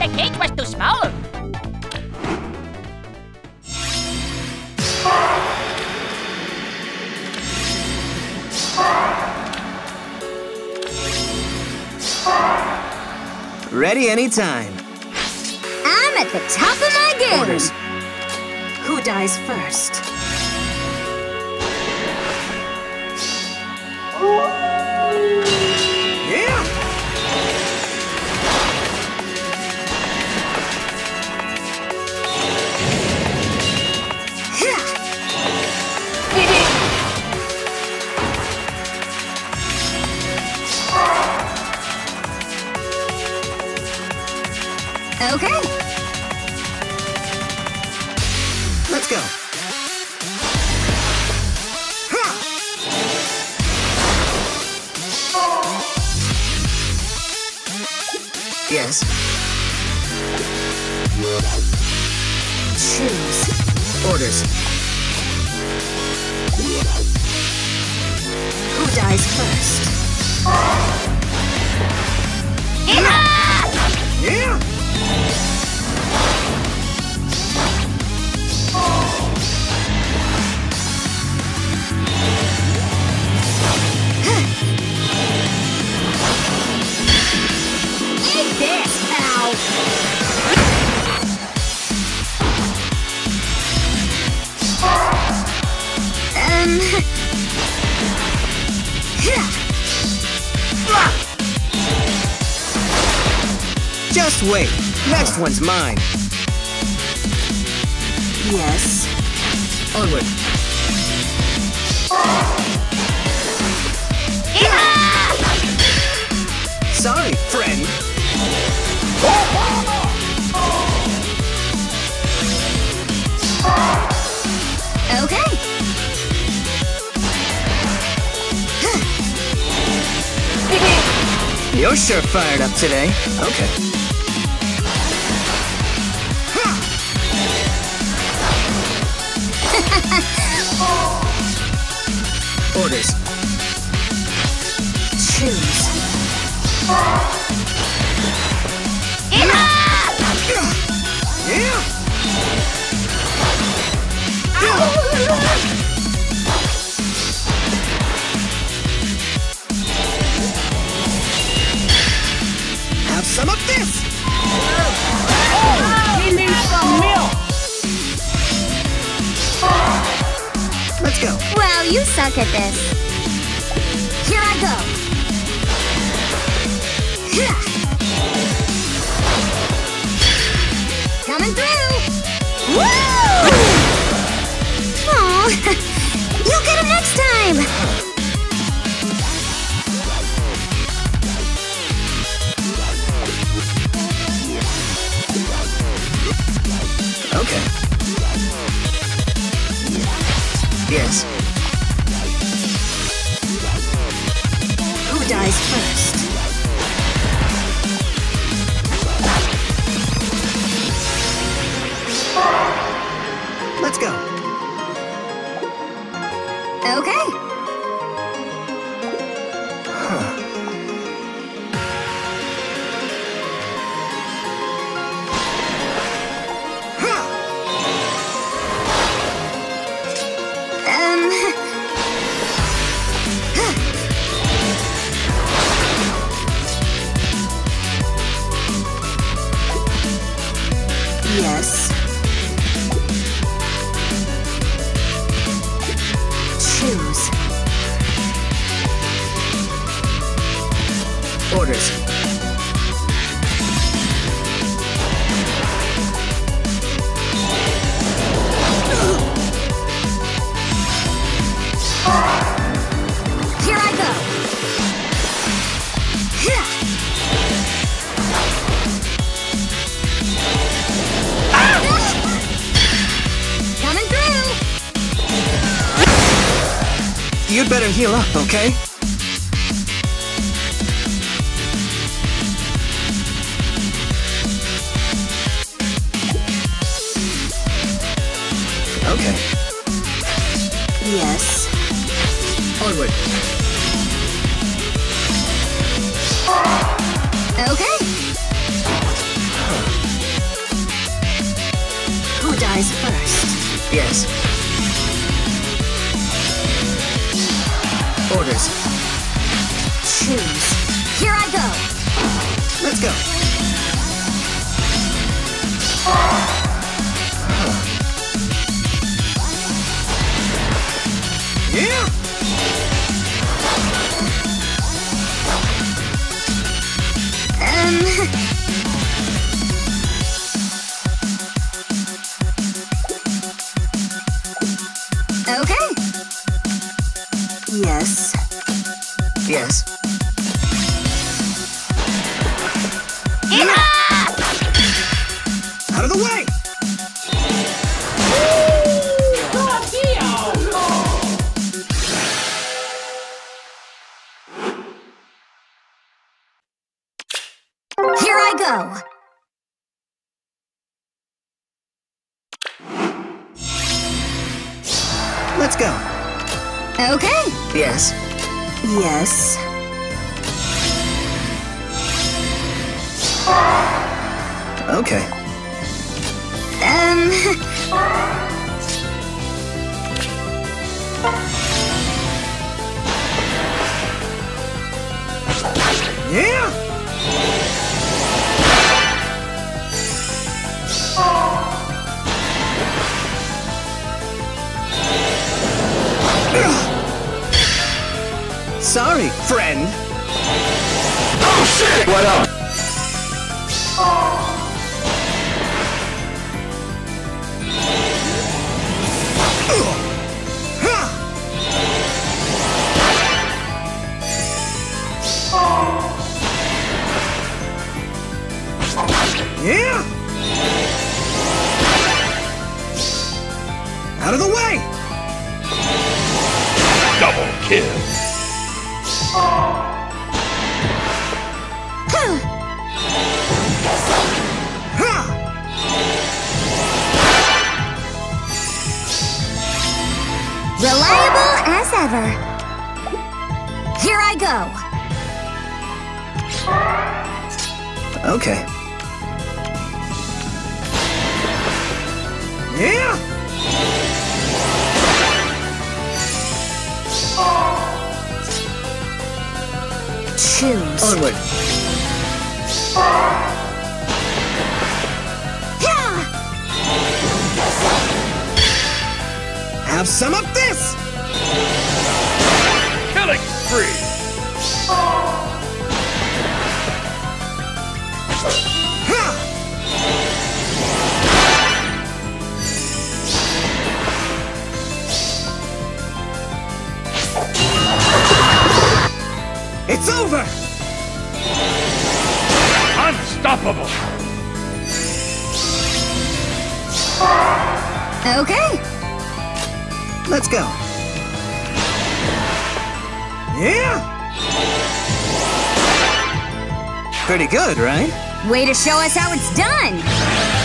the cage was too small. Ready anytime. I'm at the top of my game. Orders. Who dies first? Yeah! Okay. Let's go. Yes. Choose. Orders. Who dies first? Yeah! Eat this, pal. Just wait. Next one's mine. Yes. Onward. Sorry, friend. Okay. You're sure fired up today. Okay. Orders. Choose. Yeah! Have some of this! He needs some milk. Let's go. Well, you suck at this. Here I go. Coming through. Woo! Oh, you'll get him next time. Okay. Yes. Who dies first? Let's go. Okay. Yes. Choose. Orders. Here I go. Coming through. You'd better heal up, okay? Okay. Yes. Onward. Okay. Yes. Orders. Choose. Here I go. Let's go. Yeah! Okay. Yes. Yes. Out of the way! Here I go. Let's go. Okay. Yes. Yes. Okay. Yeah! Sorry, friend. Oh, shit! What up? Yeah! Out of the way! Double kill. Reliable as ever. Here I go. Okay. Yeah! Choose. Onward. Yeah! Have some of this! Killing spree. It's over! Unstoppable. Okay. Let's go. Yeah! Pretty good, right? Way to show us how it's done.